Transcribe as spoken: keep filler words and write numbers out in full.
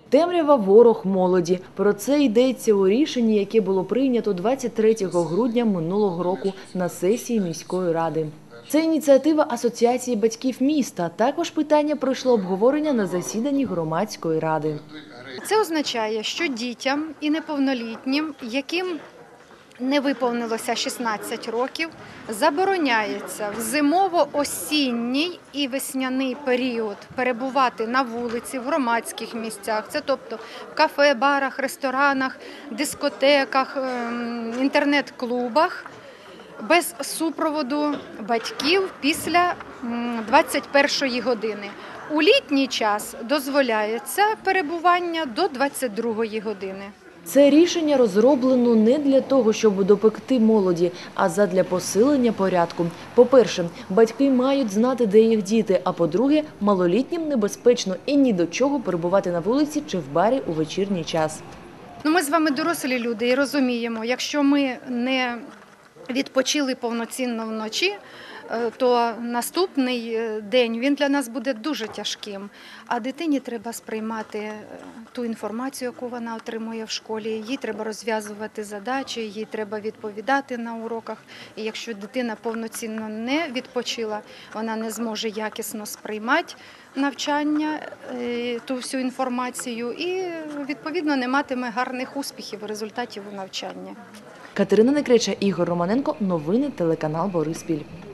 Темрява – ворог молоді. Про це йдеться у рішенні, яке було прийнято двадцять третього грудня минулого року на сесії міської ради. Це ініціатива Асоціації батьків міста. Також питання пройшло обговорення на засіданні громадської ради. Це означає, що дітям і неповнолітнім, яким не виповнилося шістнадцять років, забороняється в зимово-осінній і весняний період перебувати на вулиці, в громадських місцях. Це тобто в кафе, барах, ресторанах, дискотеках, інтернет-клубах без супроводу батьків після двадцять першої години. У літній час дозволяється перебування до двадцять другої години. Це рішення розроблено не для того, щоб допекти молоді, а задля посилення порядку. По-перше, батьки мають знати, де їх діти, а по-друге, малолітнім небезпечно і ні до чого перебувати на вулиці чи в барі у вечірній час. Ну, ми з вами дорослі люди і розуміємо, якщо ми не відпочили повноцінно вночі, то наступний день він для нас буде дуже тяжким. А дитині треба сприймати ту інформацію, яку вона отримує в школі, їй треба розв'язувати задачі, їй треба відповідати на уроках. І якщо дитина повноцінно не відпочила, вона не зможе якісно сприймати навчання, ту всю інформацію і, відповідно, не матиме гарних успіхів і результатів у навчанні. Катерина Некреча, Ігор Романенко. Новини телеканал Бориспіль.